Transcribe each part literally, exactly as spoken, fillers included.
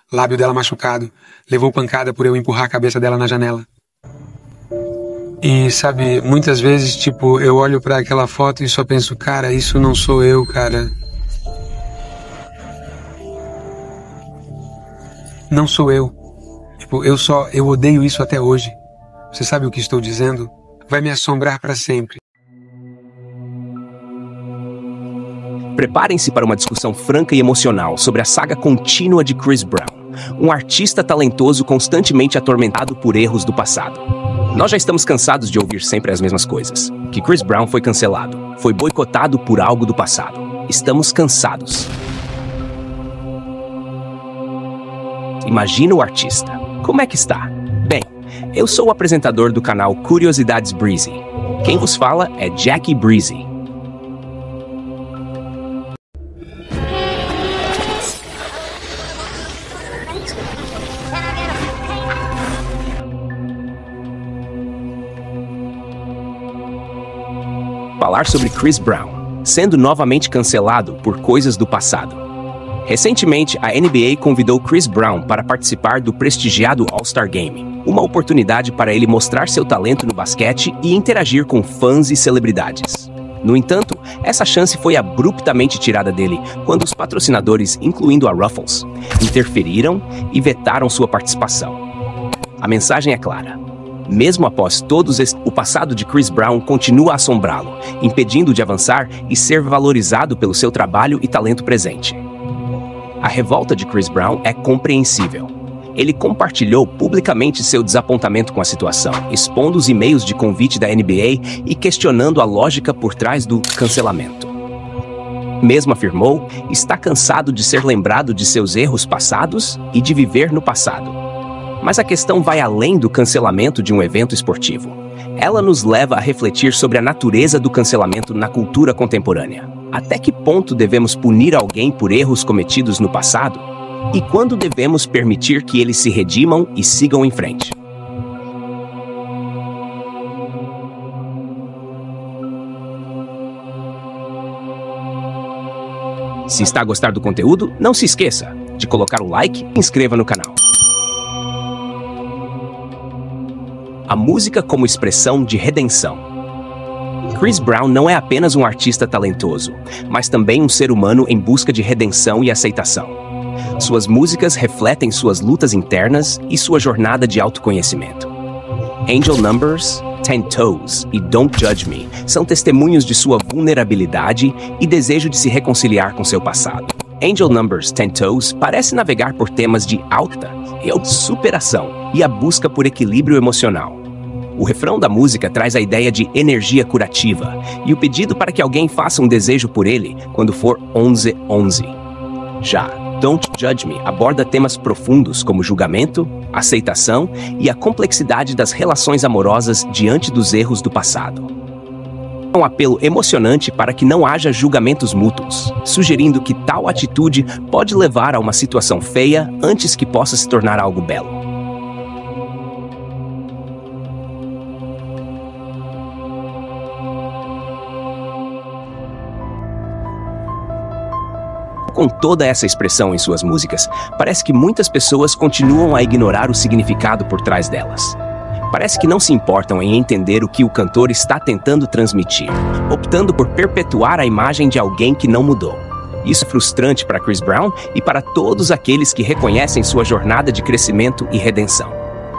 lábio dela machucado, levou pancada por eu empurrar a cabeça dela na janela. E, sabe, muitas vezes, tipo, eu olho pra aquela foto e só penso, cara, isso não sou eu, cara. Não sou eu. Tipo, eu só, eu odeio isso até hoje. Você sabe o que estou dizendo? Vai me assombrar pra sempre. Preparem-se para uma discussão franca e emocional sobre a saga contínua de Chris Brown, um artista talentoso constantemente atormentado por erros do passado. Nós já estamos cansados de ouvir sempre as mesmas coisas. Que Chris Brown foi cancelado, foi boicotado por algo do passado. Estamos cansados. Imagina o artista. Como é que está? Bem, eu sou o apresentador do canal Curiosidades Breezy. Quem vos fala é Jackie Breezy. Falar sobre Chris Brown, sendo novamente cancelado por coisas do passado. Recentemente, a N B A convidou Chris Brown para participar do prestigiado All-Star Game, uma oportunidade para ele mostrar seu talento no basquete e interagir com fãs e celebridades. No entanto, essa chance foi abruptamente tirada dele quando os patrocinadores, incluindo a Ruffles, interferiram e vetaram sua participação. A mensagem é clara. Mesmo após todos estes, o passado de Chris Brown continua a assombrá-lo, impedindo de avançar e ser valorizado pelo seu trabalho e talento presente. A revolta de Chris Brown é compreensível. Ele compartilhou publicamente seu desapontamento com a situação, expondo os e-mails de convite da N B A e questionando a lógica por trás do cancelamento. Mesmo afirmou, está cansado de ser lembrado de seus erros passados e de viver no passado. Mas a questão vai além do cancelamento de um evento esportivo. Ela nos leva a refletir sobre a natureza do cancelamento na cultura contemporânea. Até que ponto devemos punir alguém por erros cometidos no passado? E quando devemos permitir que eles se redimam e sigam em frente? Se está a gostar do conteúdo, não se esqueça de colocar o like e inscreva no canal. A música como expressão de redenção. Chris Brown não é apenas um artista talentoso, mas também um ser humano em busca de redenção e aceitação. Suas músicas refletem suas lutas internas e sua jornada de autoconhecimento. Angel Numbers, Ten Toes e Don't Judge Me são testemunhos de sua vulnerabilidade e desejo de se reconciliar com seu passado. Angel Numbers, Ten Toes parece navegar por temas de alta e superação e a busca por equilíbrio emocional. O refrão da música traz a ideia de energia curativa e o pedido para que alguém faça um desejo por ele quando for onze onze. Já Don't Judge Me aborda temas profundos como julgamento, aceitação e a complexidade das relações amorosas diante dos erros do passado. É um apelo emocionante para que não haja julgamentos mútuos, sugerindo que tal atitude pode levar a uma situação feia antes que possa se tornar algo belo. Com toda essa expressão em suas músicas, parece que muitas pessoas continuam a ignorar o significado por trás delas. Parece que não se importam em entender o que o cantor está tentando transmitir, optando por perpetuar a imagem de alguém que não mudou. Isso é frustrante para Chris Brown e para todos aqueles que reconhecem sua jornada de crescimento e redenção.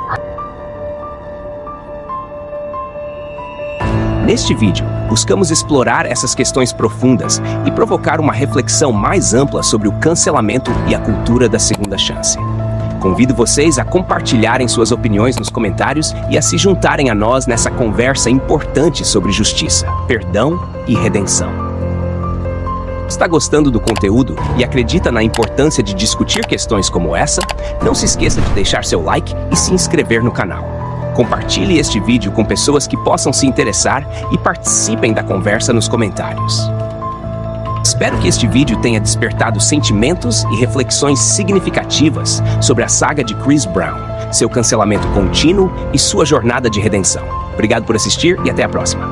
Neste vídeo, buscamos explorar essas questões profundas e provocar uma reflexão mais ampla sobre o cancelamento e a cultura da segunda chance. Convido vocês a compartilharem suas opiniões nos comentários e a se juntarem a nós nessa conversa importante sobre justiça, perdão e redenção. Está gostando do conteúdo e acredita na importância de discutir questões como essa? Não se esqueça de deixar seu like e se inscrever no canal. Compartilhe este vídeo com pessoas que possam se interessar e participem da conversa nos comentários. Espero que este vídeo tenha despertado sentimentos e reflexões significativas sobre a saga de Chris Brown, seu cancelamento contínuo e sua jornada de redenção. Obrigado por assistir e até a próxima.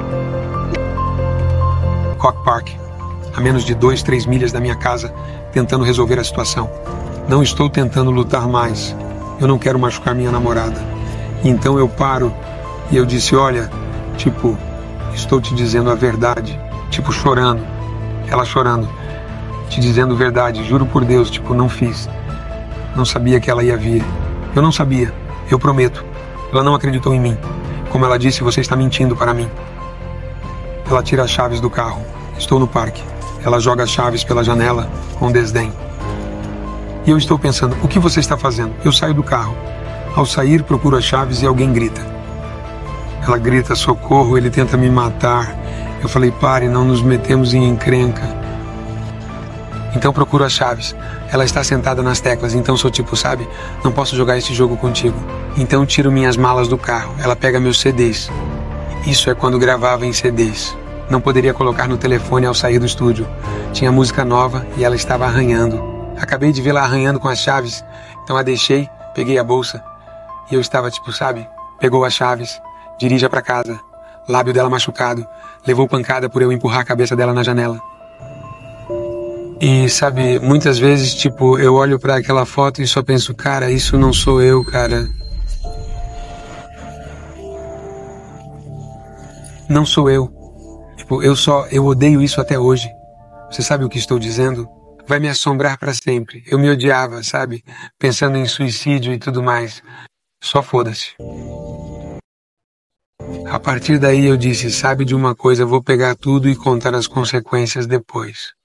Cock Park, a menos de dois, três milhas da minha casa, tentando resolver a situação. Não estou tentando lutar mais. Eu não quero machucar minha namorada. Então eu paro e eu disse, olha, tipo, estou te dizendo a verdade. Tipo, chorando. Ela chorando. Te dizendo verdade, juro por Deus, tipo, não fiz. Não sabia que ela ia vir. Eu não sabia, eu prometo. Ela não acreditou em mim. Como ela disse, você está mentindo para mim. Ela tira as chaves do carro. Estou no parque. Ela joga as chaves pela janela com desdém. E eu estou pensando, o que você está fazendo? Eu saio do carro. Ao sair, procuro as chaves e alguém grita. Ela grita, socorro, ele tenta me matar. Eu falei, pare, não nos metemos em encrenca. Então procuro as chaves. Ela está sentada nas teclas, então sou tipo, sabe? Não posso jogar esse jogo contigo. Então tiro minhas malas do carro. Ela pega meus C Ds. Isso é quando gravava em C Ds. Não poderia colocar no telefone ao sair do estúdio. Tinha música nova e ela estava arranhando. Acabei de vê-la arranhando com as chaves. Então a deixei, peguei a bolsa. E eu estava tipo, sabe? Pegou as chaves, dirija para casa. Lábio dela machucado. Levou pancada por eu empurrar a cabeça dela na janela. E, sabe, muitas vezes, tipo, eu olho pra aquela foto e só penso, cara, isso não sou eu, cara. Não sou eu. Tipo, eu só, eu odeio isso até hoje. Você sabe o que estou dizendo? Vai me assombrar pra sempre. Eu me odiava, sabe? Pensando em suicídio e tudo mais. Só foda-se. A partir daí eu disse, sabe de uma coisa, vou pegar tudo e contar as consequências depois.